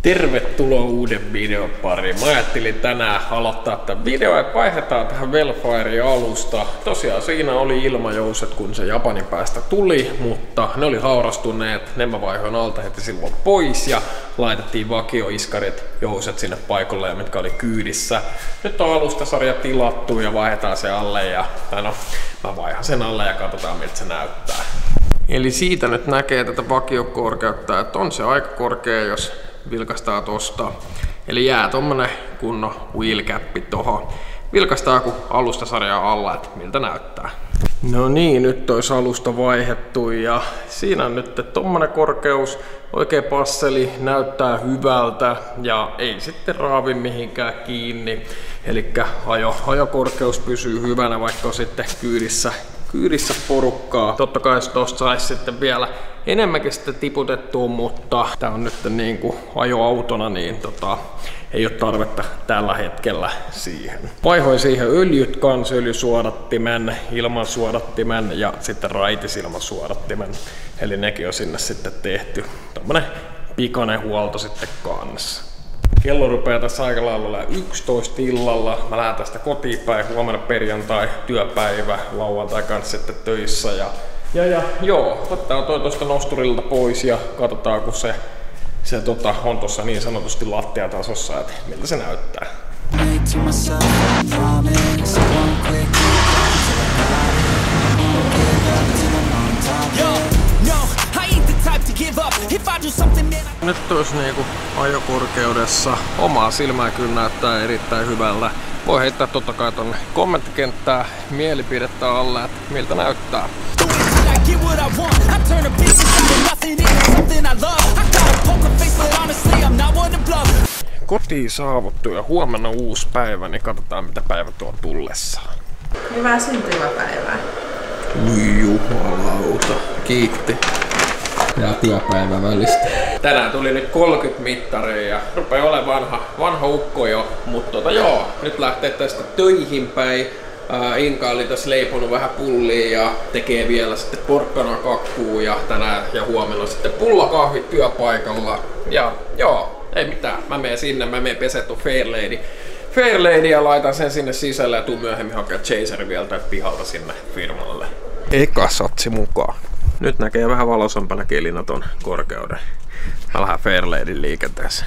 Tervetuloa uuden videon pariin. Mä ajattelin tänään aloittaa tämän videon ja vaihdetaan tähän Welfire-alusta. Tosiaan siinä oli ilmajouset, kun se Japanin päästä tuli, mutta ne oli haurastuneet. Ne mä vaihoin alta heti silloin pois ja laitettiin vakioiskarit jouset sinne paikalle, mitkä oli kyydissä. Nyt on alustasarja tilattu ja vaihdetaan se alle ja mä vaihan sen alle ja katsotaan miltä se näyttää. Eli siitä nyt näkee tätä vakiokorkeutta, että on se aika korkea, jos vilkastaa tosta. Eli jää tommonen kunnon wheelcappi tohon. Vilkastaa kun alustasarjaa alla, että miltä näyttää. No niin, nyt olisi alusta vaihdettu ja siinä on nyt tommonen korkeus. Oikein passeli, näyttää hyvältä ja ei sitten raavi mihinkään kiinni. Elikkä ajokorkeus pysyy hyvänä, vaikka on sitten kyydissä porukkaa. Totta kai tosta saisi sitten vielä enemmänkin sitten tiputettua, mutta tää on nyt niinku ajoautona, niin ei ole tarvetta tällä hetkellä siihen. Vaihoin siihen öljyt kans, öljysuodattimen, ilmansuodattimen ja sitten raitisilmansuodattimen. Eli nekin on sinne sitten tehty. Tommonen pikainen huolto sitten kanssa. Kello rupeaa tässä aika lailla 11 illalla. Mä lähden tästä kotiin päin, huomenna perjantai, työpäivä, lauantai kanssa sitten töissä. Joo, otetaan toi tosta nosturilta pois ja katsotaan kun se on tossa niin sanotusti lattiatasossa, että miltä se näyttää. Nyt olisi niinku ajokorkeudessa. Omaa silmää kyllä näyttää erittäin hyvältä. Voi heittää totta kai tonne kommenttikenttää mielipidettä alle, että miltä näyttää. Kotiin saavuttu ja huomenna uusi päivä, niin katsotaan mitä päivä tuo tullessaan. Hyvää syntymäpäivää. Jumalauta, kiitti. Ja työpäivä välistä. Tänään tuli nyt 30 mittaria ja rupeaa olemaan vanha ukko jo, mutta joo, nyt lähtee tästä töihin päin. Inka oli tässä leiponut vähän pullia ja tekee vielä sitten porkkanaa kakkuu ja tänään ja huomenna sitten pullakahvit työpaikalla. Ja joo, ei mitään, mä menen pesettu Fairlady ja laitan sen sinne sisälle ja tuun myöhemmin hakea Chaser vielä tai pihalta sinne firmalle. Eka satsi mukaan. Nyt näkee vähän valosampana kelinä ton korkeuden. Mä lähden Fairladyn liikenteeseen.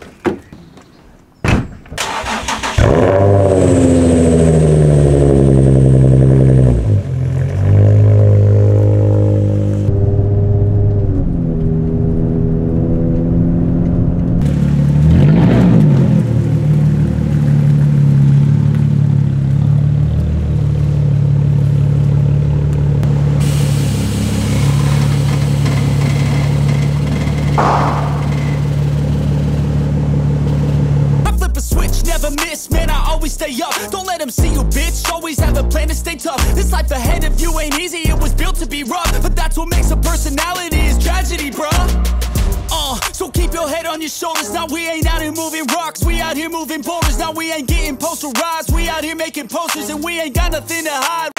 Stay up, don't let them see you, bitch. Always have a plan to stay tough. This life ahead of you ain't easy, it was built to be rough. But that's what makes a personality, is tragedy, bruh. So keep your head on your shoulders. Now we ain't out here moving rocks, we out here moving boulders. Now we ain't getting posterized, we out here making posters. And we ain't got nothing to hide.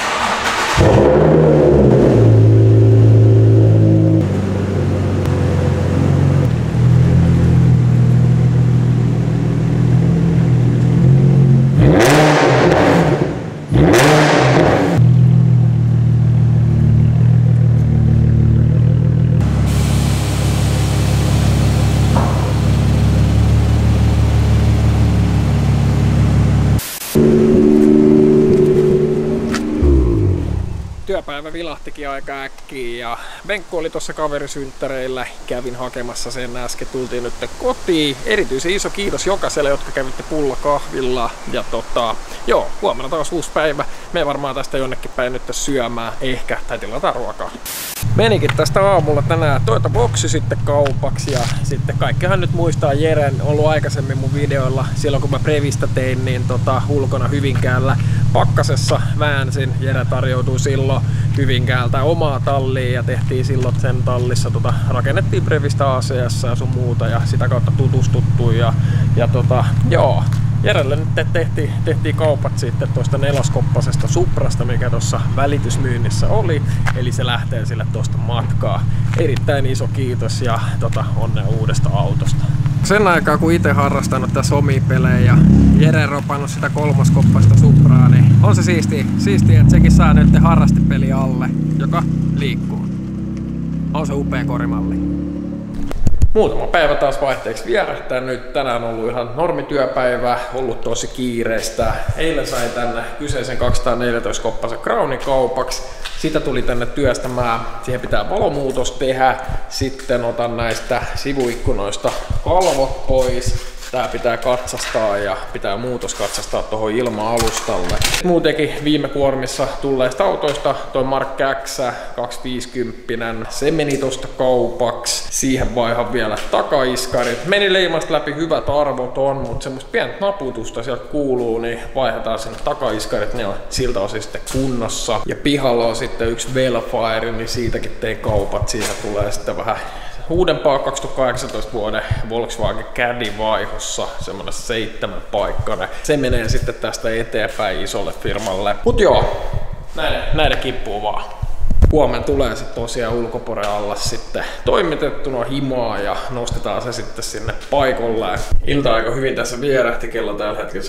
Työpäivä vilahtikin aika äkkiä ja Benkku oli tuossa kaverisynttäreillä. Kävin hakemassa sen äsken, tultiin nyt kotiin. Erityisen iso kiitos jokaiselle, jotka kävitte pullakahvilla. Ja joo, huomenna taas uusi päivä. Me varmaan tästä jonnekin päin nyt syömään ehkä, tai tilataan ruokaa. Menikin tästä aamulla tänään Toyota Boxi sitten kaupaksi ja sitten kaikkihan nyt muistaa Jeren ollut aikaisemmin mun videoilla silloin kun mä Previstä tein niin ulkona Hyvinkäällä pakkasessa väänsin. Jere tarjoutui silloin Hyvinkäältä omaa talliin ja tehtiin silloin sen tallissa rakennettiin Previstä ACS ja sun muuta ja sitä kautta tutustuttu ja joo. Jerelle nyt tehtiin kaupat sitten tuosta 4-koppasesta Suprasta, mikä tuossa välitysmyynnissä oli. Eli se lähtee sille tuosta matkaa. Erittäin iso kiitos ja onnea uudesta autosta. Sen aikaa kun itse harrastanut tässä omia pelejä ja Jere ropannut sitä 3-koppasta Supraa, niin on se siistiä, että sekin saa nyt harrastepeli alle, joka liikkuu. On se upea korimalli. Muutama päivä taas vaihteeksi vierähtää nyt. Tänään on ollut ihan normityöpäivä, ollut tosi kiireistä. Eilen sain tänne kyseisen 214-koppasen Crownin kaupaksi. Sitä tuli tänne työstämään. Siihen pitää valomuutos tehdä. Sitten otan näistä sivuikkunoista kalvot pois. Tää pitää katsastaa ja pitää muutos katsastaa tuohon ilma-alustalle. Muutenkin viime kuormissa tulleista autoista toi Mark X 250, se meni tosta kaupaksi. Siihen vaihan vielä takaiskarit. Meni leimasta läpi, hyvät arvot on, mutta semmoista pientä naputusta sieltä kuuluu, niin vaihdetaan sinne takaiskarit. Ne on siltä osin sitten kunnossa. Ja pihalla on sitten yksi Velfire, niin siitäkin tein kaupat. Siihen tulee sitten vähän uudempaa 2018 vuoden Volkswagen Caddy vaihossa, semmonen 7-paikkainen. Se menee sitten tästä eteenpäin isolle firmalle. Mut joo, näiden kippuu vaan. Huomenna tulee sitten tosiaan ulkopore alla sitten toimitettuna himaa ja nostetaan se sitten sinne paikolle. Ilta aika hyvin tässä vierähti, kello tällä hetkellä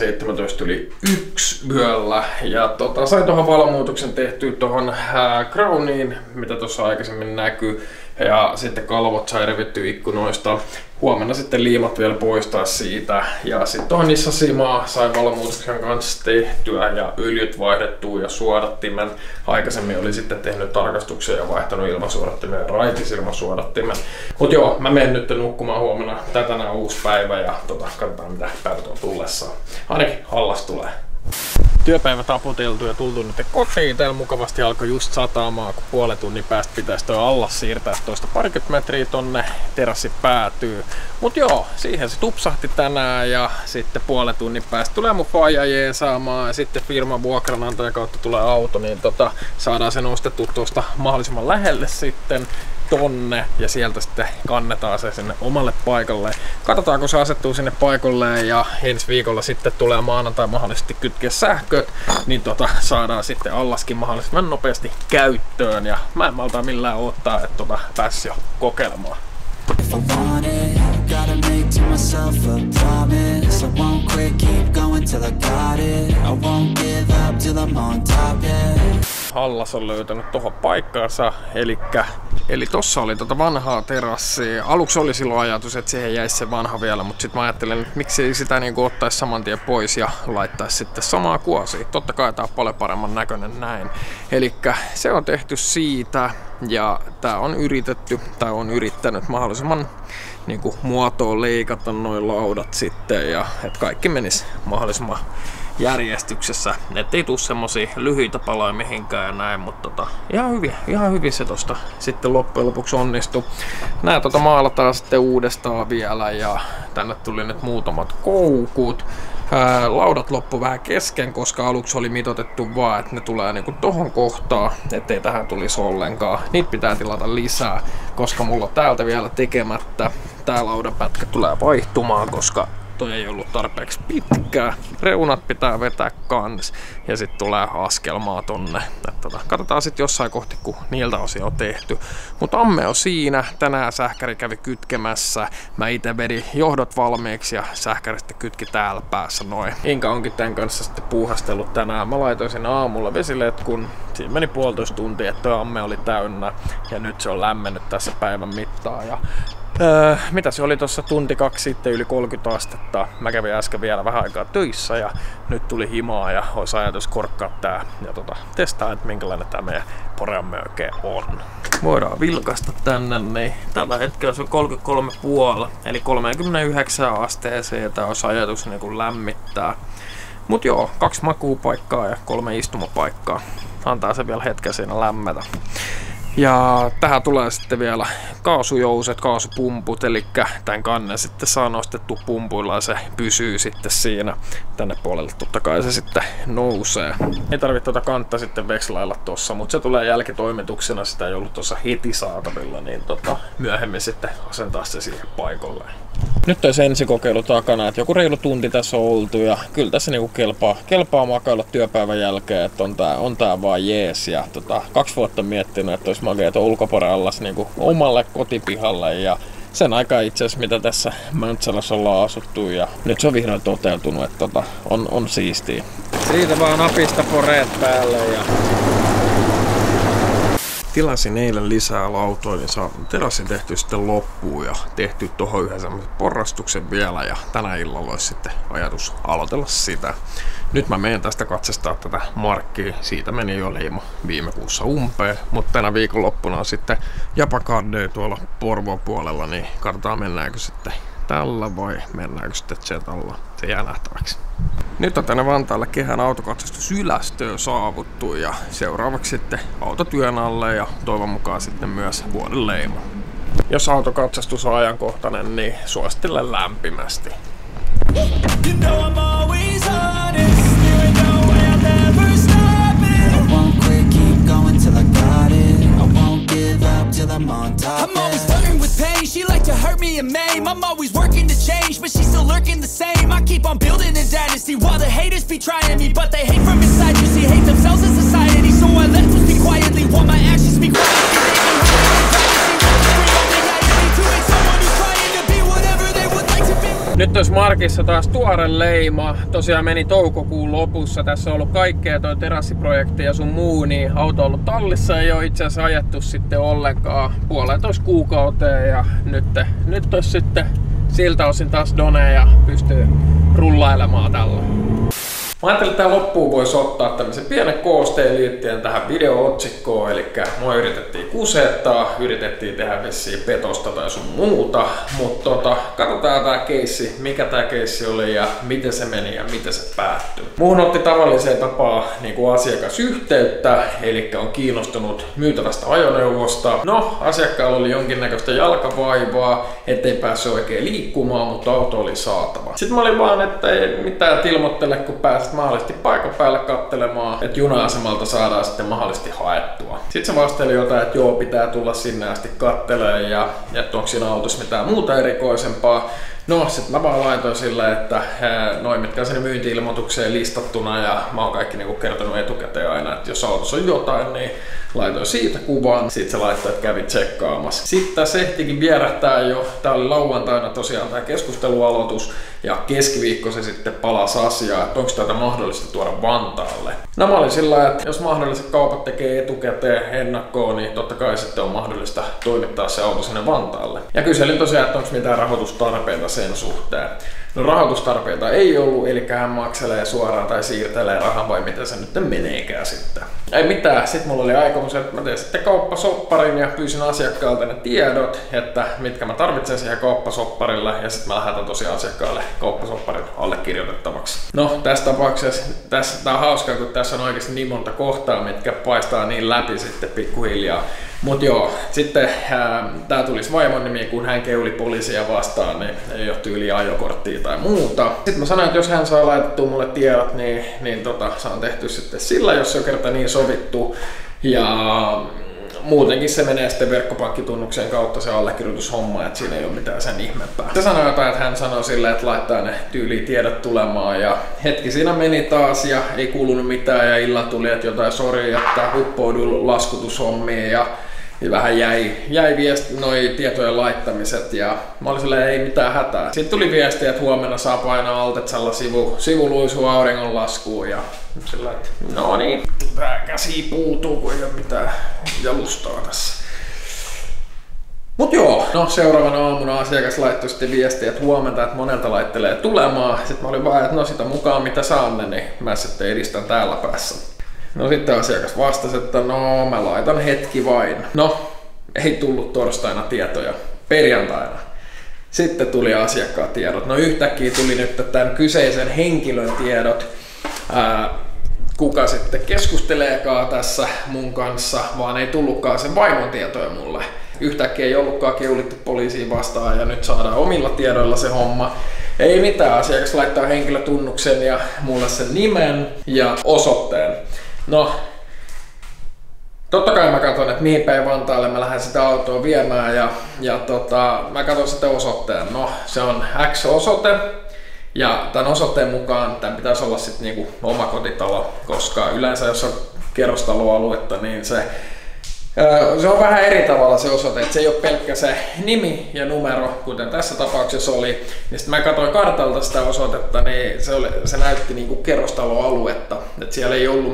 17:01 yöllä. Ja sain tuohon valomuutoksen tehtyä tuohon Crowniin, mitä tuossa aikaisemmin näkyy. Ja sitten kalvot sai revittyä ikkunoista. Huomenna sitten liimat vielä poistaa siitä. Ja sitten tuohon Nissan-simaa sai valomuutoksen kanssa tehtyä ja öljyt vaihdettua ja suodattimen. Aikaisemmin oli sitten tehnyt tarkastuksia ja vaihtanut ilmasuodattimen ja raitisilmasuodattimen. Mut joo, mä menen nyt nukkumaan huomenna. Tänään uusi päivä ja katsotaan mitä päivät on tullessaan. Ainakin hallas tulee. Työpäivä taputeltu ja tultu nyt kotiin. Täällä mukavasti alkoi just sataamaan, kun puolen tunnin päästä pitäisi toi allas siirtää toista parikymmentä metriä tonne terassi päätyy. Mut joo, siihen se tupsahti tänään ja sitten puolen tunnin päästä tulee mun faija jeesaamaan ja sitten firman vuokranantajan kautta tulee auto, niin saadaan se nostettu tuosta mahdollisimman lähelle sitten tonne ja sieltä sitten kannetaan se sinne omalle paikalle. Katsotaan, kun se asettuu sinne paikalle ja ensi viikolla sitten tulee maanantai mahdollisesti kytkeä sähköt, niin saadaan sitten allaskin mahdollisimman nopeasti käyttöön ja mä en malta millään odottaa, että pääsis jo kokeilemaan. If I want it, gotta make to myself a promise. I won't quit, keep going till I got it. I won't give up till I'm on top, yeah. Hallas on löytänyt tuohon paikkaansa, eli tossa oli vanhaa terassia. Aluksi oli silloin ajatus, että siihen jäisi se vanha vielä, mutta sitten mä ajattelin, että miksi sitä niinku ottaisi saman tien pois ja laittaisi sitten samaa kuosia. Totta kai tää on paljon paremman näköinen näin. Elikkä se on tehty siitä ja tää on yritetty, tai on yrittänyt mahdollisimman niinku muotoon leikata noin laudat sitten ja että kaikki menisi mahdollisimman järjestyksessä, ettei tuu semmosia lyhyitä paloja mihinkään ja näin, mutta ihan hyvin se tosta sitten loppujen lopuksi onnistui. Nää maalataan sitten uudestaan vielä ja tänne tuli nyt muutamat koukut. Laudat loppu vähän kesken, koska aluksi oli mitoitettu vaan, että ne tulee niinku tohon kohtaan, ettei tähän tulisi ollenkaan. Niitä pitää tilata lisää, koska mulla on täältä vielä tekemättä. Tää laudanpätkä tulee vaihtumaan, koska toi ei ollut tarpeeksi pitkää. Reunat pitää vetää kans ja sitten tulee askelmaa tonne. Katsotaan sitten jossain kohti, kun niiltä osia on tehty. Mutta amme on siinä. Tänään sähkäri kävi kytkemässä. Mä ite vedin johdot valmiiksi ja sähkäri sitten kytki täällä päässä noin. Inka onkin tän kanssa sitten puuhastellut tänään. Mä laitoin sinne aamulla vesiletkun. Siinä meni 1,5 tuntia, että toi amme oli täynnä. Ja nyt se on lämmennyt tässä päivän mittaan. Ja mitä se oli tuossa tunti 2 sitten, yli 30 astetta. Mä kävin äsken vielä vähän aikaa töissä ja nyt tuli himaa ja olisi ajatus korkkaa tää ja testaa, että minkälainen tää meidän poreamme oikein on. Voidaan vilkaista tänne, niin tällä hetkellä se on 33,5 eli 39 asteeseen ja tää olisi ajatus niin kuin lämmittää. Mut joo, 2 makuupaikkaa ja 3 istumapaikkaa. Antaa se vielä hetken siinä lämmetä. Ja tähän tulee sitten vielä kaasujouset, kaasupumput, eli tämän kannen sitten saa nostettu pumpuilla ja se pysyy sitten siinä. Tänne puolelle totta kai se sitten nousee. Ei tarvitse kantta sitten vekslailla tossa, mutta se tulee jälkitoimituksena, sitä ei ollut tuossa heti saatavilla, niin myöhemmin sitten asentaa se siihen paikoilleen. Nyt olisi ensikokeilu takana, että joku reilu tunti tässä on oltu ja kyllä tässä niinku kelpaa makailla työpäivän jälkeen, että on tää vaan jees. Ja 2 vuotta miettinyt, että olisi makeeta ulkoporallas niinku omalle kotipihalle ja sen aikaa itse asiassa mitä tässä Mäntsälässä ollaan asuttu ja nyt se on vihdoin toteutunut, että on siistiä. Siitä vaan napista poreet päälle ja tilasin eilen lisää lautoa, niin saa terassin tehty sitten loppuun ja tehty tuohon yhden semmoisen porrastuksen vielä ja tänä illalla olisi sitten ajatus aloitella sitä. Nyt mä menen tästä katsastaa tätä markkia, siitä meni jo leima viime kuussa umpeen, mutta tänä viikonloppuna on sitten Japan Car Day tuolla Porvoon puolella, niin katsotaan mennäänkö sitten tällä vai mennäänkö sitten Zetalla, se jää nähtäväksi. Nyt on tänne Vantaalle Kehän autokatsastus Ylästöön saavuttu ja seuraavaksi sitten auto työn alle ja toivon mukaan sitten myös vuoden leima. Jos autokatsastus on ajankohtainen, niin suosittelen lämpimästi. I'm always flirting with pain, she like to hurt me and maim. I'm always working to change, but she's still lurking the same. I keep on building a dynasty while the haters be trying me, but they hate from inside, you see, hate themselves in society. So I let them speak quietly while my actions speak quietly. Nyt olisi Markissa taas tuore leima. Tosiaan meni toukokuun lopussa. Tässä on ollut kaikkea toi terassiprojekti ja sun muu, niin auto on ollut tallissa. Ei ole itse asiassa ajettu sitten ollenkaan 1,5 kuukauteen. Ja nyt olisi sitten siltä osin taas done ja pystyy rullailemaan tällä. Mä ajattelin, että loppuun voisi ottaa tämmöisen pienen koosteen liittyen tähän video-otsikkoon, eli mua yritettiin kusettaa, yritettiin tehdä vissiin petosta tai sun muuta, mutta katsotaan tää keissi, mikä tää keissi oli ja miten se meni ja miten se päättyi. Muuhun otti tavalliseen tapaan niin kuin asiakasyhteyttä, eli on kiinnostunut myytävästä ajoneuvosta. No, asiakkaalla oli jonkinnäköistä jalkavaivaa, ettei päässyt oikein liikkumaan, mutta auto oli saatava. Sitten mä olin vaan, että ei mitään ilmoittele, kun pääsit mahdollisesti paikan päälle katselemaan, että juna-asemalta saadaan sitten mahdollisesti haettua. Sitten se vasteli jotain, että joo, pitää tulla sinne asti kattelemaan ja että onko siinä autossa mitään muuta erikoisempaa. No, sitten mä vaan laitoin sillä, että noin mitkä on sinne myynti-ilmoitukseen listattuna ja mä oon kaikki niinku kertonut etukäteen aina, että jos autossa on jotain, niin laitoin siitä kuvan. Sitten se laittoi, että kävi tsekkaamassa. Sitten se ehtikin vierähtää jo. Tää oli lauantaina tosiaan tää keskustelualoitus ja keskiviikko se sitten palasi asiaan, että onko tätä mahdollista tuoda Vantaalle. No mä olin sillä, että jos mahdolliset kaupat tekee etukäteen ennakkoon, niin totta kai sitten on mahdollista toimittaa se auto sinne Vantaalle. Ja kyselin tosiaan, että onko mitään rahoitustarpeita sen suhteen. No rahoitustarpeita ei ollut, eli hän makselee suoraan tai siirtelee rahan vai miten se nyt meneekään sitten. Ei mitään, sitten mulla oli aikomus, että mä tein sitten kauppasopparin ja pyysin asiakkaalta ne tiedot, että mitkä mä tarvitsen siihen kauppasopparille ja sitten mä lähetän tosiaan asiakkaalle kauppasopparin allekirjoitettavaksi. No tässä tapauksessa, tää on hauskaa, kun tässä on oikeasti niin monta kohtaa, mitkä paistaa niin läpi sitten pikkuhiljaa. Mut joo, sitten tää tulisi vaimon nimi, kun hän keuli poliisia vastaan, niin ei ole tyyliä ajokorttia tai muuta. Sitten mä sanoin, että jos hän saa laitettua mulle tiedot, niin saan tehty sitten sillä, jos se on kerta niin sovittu. Ja muutenkin se menee sitten verkkopankkitunnuksen kautta se allekirjoitushomma, että siinä ei ole mitään sen ihmeempää. Se sanoi jotain, että hän sanoi silleen, että laittaa ne tyyliin tiedot tulemaan ja hetki siinä meni taas ja ei kuulunut mitään ja illalla tuli, että jotain sori, että uppoudun laskutushommiin ja vähän jäi viesti noi tietojen laittamiset ja mä olin silleen, ei mitään hätää. Sitten tuli viesti, että huomenna saa painaa Altetsalla sivuluisu auringonlaskuun ja sillä, että no niin, tää käsi puutuu, kun ei ole mitään jalustaa tässä. Mut joo, no seuraavana aamuna asiakas laittoi sitten viestiä, että huomenta, että monelta laittelee tulemaan. Sitten mä olin vaan, että no sitä mukaan mitä saan, niin mä sitten edistän täällä päässä. No sitten asiakas vastasi, että no mä laitan hetki vain. No, ei tullut torstaina tietoja, perjantaina. Sitten tuli asiakkaan tiedot. No yhtäkkiä tuli nyt tämän kyseisen henkilön tiedot. Kuka sitten keskusteleekaan tässä mun kanssa, vaan ei tullutkaan sen vaimon tietoja mulle. Yhtäkkiä ei ollutkaan keulittu poliisiin vastaan ja nyt saadaan omilla tiedoilla se homma. Ei mitään, asiakas laittaa henkilötunnuksen ja mulle sen nimen ja osoitteen. No, Totta kai mä katson, että mihin päin Vantaalle mä lähden sitä autoa viemään ja mä katson sitten osoitteen. No, se on X-osoite ja tämän osoitteen mukaan tämän pitäisi olla sitten niinku omakotitalo, koska yleensä jos on kerrostaloaluetta, niin se on vähän eri tavalla se osoite, että se ei ole pelkkä se nimi ja numero, kuten tässä tapauksessa oli. Niin sitten mä katsoin kartalta sitä osoitetta, niin se näytti niinku kerrostaloaluetta, että siellä ei ollut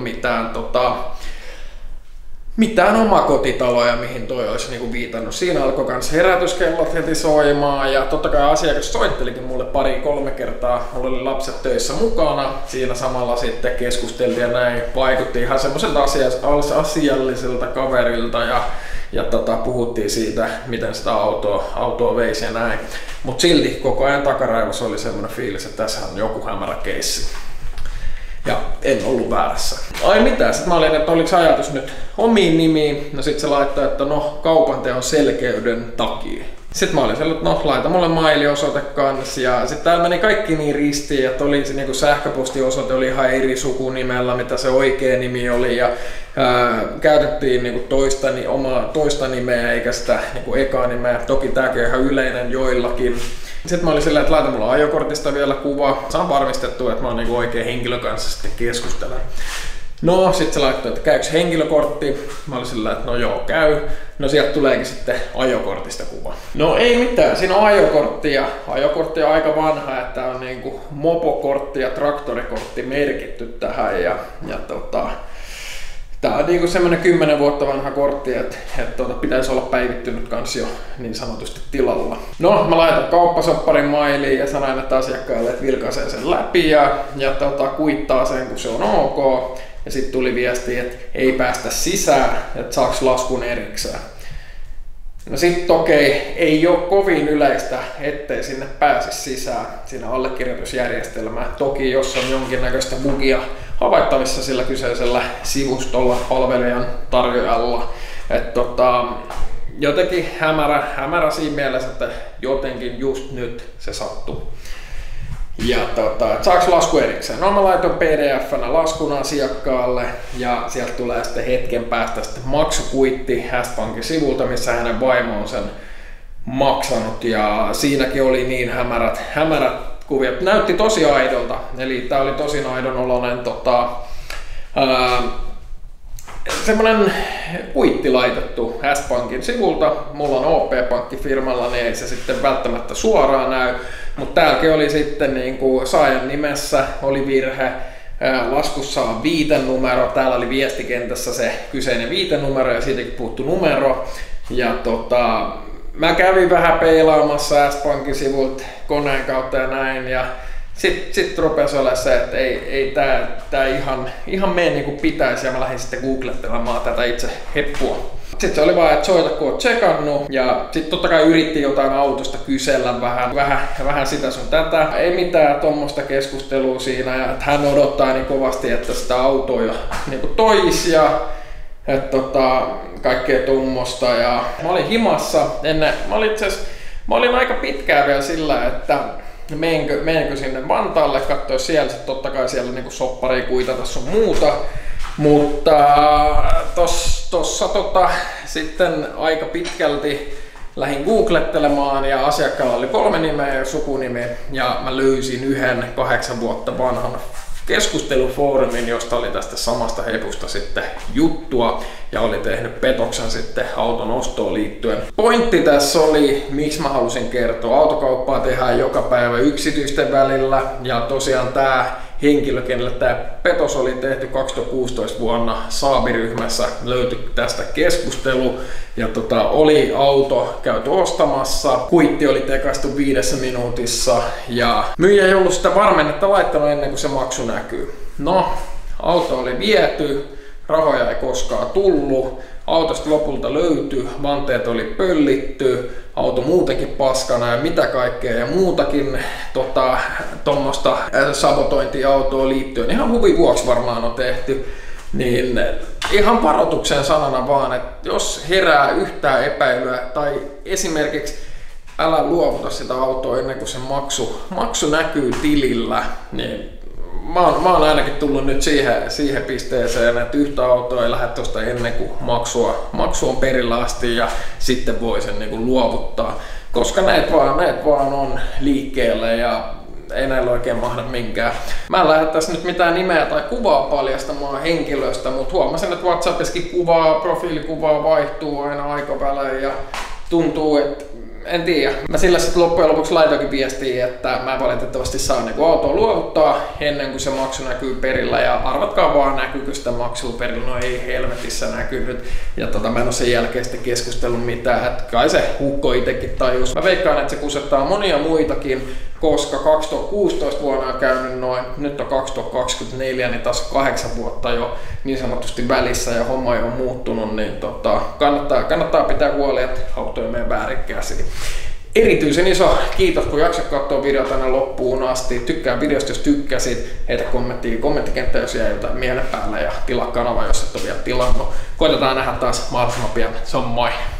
mitään omakotitaloja, mihin toi olisi niinku viitannut. Siinä alkoi kans herätyskellot heti soimaan ja totta kai asiakas soittelikin mulle 2-3 kertaa. Mulla oli lapset töissä mukana. Siinä samalla sitten keskusteltiin ja näin. Vaikutti ihan semmoiselta asialliselta kaverilta ja puhuttiin siitä, miten sitä autoa veisi ja näin. Mut silti koko ajan takaraivossa oli semmoinen fiilis, että tässä on joku hämärä keissi. Ja en ollut väärässä. Ai mitään, sit mä olin, että oliks ajatus nyt omiin nimiin. No sit se laittoi, että no kaupanteon selkeyden takia. Sitten mä olin siellä, että no laita mulle mailiosoite kans. Ja sit täällä meni kaikki niin ristiin, että oli se niinku sähköpostiosoite oli ihan eri sukunimellä, mitä se oikea nimi oli. Ja käytettiin niinku toista nimeä eikä sitä niinku ekaa nimeä. Toki tääkin on ihan yleinen joillakin. Sitten mä olin silleen, että laita mulla ajokortista vielä kuva. Saan varmistettua, että mä oon niinku oikein henkilön kanssa sitten keskustella. No, sit se laittoi, että käyks henkilökortti. Mä olin silleen, että no joo, käy. No sieltä tuleekin sitten ajokortista kuva. No ei mitään, siinä on ajokortti ja ajokortti on aika vanha, että on niinku mopokortti ja traktorikortti merkitty tähän tää on niinku semmonen 10 vuotta vanha kortti, että pitäisi olla päivittynyt kans jo niin sanotusti tilalla. No, mä laitan kauppasopparin mailiin ja sanoin, että asiakkaalle, että vilkaisee sen läpi ja kuittaa sen, kun se on ok. Ja sitten tuli viesti, että ei päästä sisään, että saaks laskun erikseen. No sit okei, ei ole kovin yleistä, ettei sinne pääsisi sisään siinä allekirjoitusjärjestelmään. Toki jos on jonkinnäköistä bugia havaittavissa sillä kyseisellä sivustolla palvelijan tarjoajalla. Jotenkin hämärä siinä mielessä, että jotenkin just nyt se sattuu. Ja saaks lasku erikseen? No mä laitoin pdf-nä laskun asiakkaalle ja sieltä tulee sitten hetken päästä sitten maksukuitti S-Pankin sivulta, missä hänen vaimo on sen maksanut ja siinäkin oli niin hämärät kuviot. Näytti tosi aidolta, eli tää oli tosi aidon oloinen semmonen kuitti laitettu S-Pankin sivulta. Mulla on OP-pankkifirmalla, niin ei se sitten välttämättä suoraan näy. Mutta täälläkin oli sitten niinku saajan nimessä oli virhe. Laskussa on viitenumero. Täällä oli viestikentässä se kyseinen viitenumero ja siitäkin puuttu numero. Ja mä kävin vähän peilaamassa S-Pankin sivulta koneen kautta ja näin. Ja Sitten rupesi olemaan se, että ei tää ihan mene niin kuin pitäisi ja mä lähdin sitten googlettelemaan tätä itse heppua. Sitten se oli vaan, että soita kun oot tsekannut ja sitten totta kai yritti jotain autosta kysellä vähän sitä sun tätä. Ei mitään tommoista keskustelua siinä ja että hän odottaa niin kovasti, että sitä autoa jo niin kuin toisi ja että kaikkea tommosta ja mä olin himassa mä olin aika pitkään vielä sillä, että menenkö sinne Vantaalle, katsoa siellä, sitten totta kai siellä niinku sopparia kuitata sun muuta, mutta tossa sitten aika pitkälti lähdin googlettelemaan ja asiakkaalla oli 3 nimeä ja sukunimi ja mä löysin yhden 8 vuotta vanhan keskustelufoorumin, josta oli tästä samasta hepusta sitten juttua ja oli tehnyt petoksen sitten auton ostoon liittyen. Pointti tässä oli, miksi mä halusin kertoa. Autokauppaa tehdään joka päivä yksityisten välillä ja tosiaan tää henkilö, kenelle tämä petos oli tehty 2016 vuonna Saabi-ryhmässä, löytyi tästä keskustelu ja oli auto käyty ostamassa, kuitti oli tekaistu 5 minuutissa ja myyjä ei ollut sitä varmennetta laittanut ennen kuin se maksu näkyy. No, auto oli viety, rahoja ei koskaan tullut, autosta lopulta löytyi, vanteet oli pöllitty, auto muutenkin paskana ja mitä kaikkea ja muutakin tuommoista sabotointiautoa liittyen. Ihan huvin vuoksi varmaan on tehty. Niin ihan varoituksen sanana vaan, että jos herää yhtään epäilyä tai esimerkiksi älä luovuta sitä autoa ennen kuin se maksu näkyy tilillä, niin mä oon ainakin tullut nyt siihen pisteeseen, että yhtä autoa ei lähde tuosta ennen kuin maksu on perillä asti ja sitten voi sen niin kuin luovuttaa. Koska näitä vaan on liikkeellä ja ei näillä oikein mahda minkään. Mä en lähde tässä nyt mitään nimeä tai kuvaa paljastamaan henkilöstä, mutta huomasin, että WhatsAppissakin profiilikuvaa vaihtuu aina aika välein ja tuntuu, että en tiedä. Mä sillä sitten loppujen lopuksi laitoinkin viestiä, että mä valitettavasti saan niinku autoa luovuttaa ennen kuin se maksu näkyy perillä ja arvatkaa vaan näkyykö sitä maksua perillä, no ei helvetissä näkynyt. Ja mä en ole sen jälkeen sitten keskustellut mitään, että kai se hukko itekin tajus. Mä veikkaan, että se kusettaa monia muitakin, koska 2016 vuonna on käynyt noin, nyt on 2024, niin taas 8 vuotta jo niin sanotusti välissä ja homma ei ole muuttunut, niin kannattaa pitää huoli, että auto ei mene väärin käsiin. Erityisen iso kiitos, kun jaksat katsoa videota tänne loppuun asti. Tykkää videosta, jos tykkäsit. Heitä kommenttikenttä, jos jäi jotain mielen päälle ja tilaa kanava, jos et ole vielä tilannut. Koitetaan nähdä taas mahdollisimman pian. Se on moi!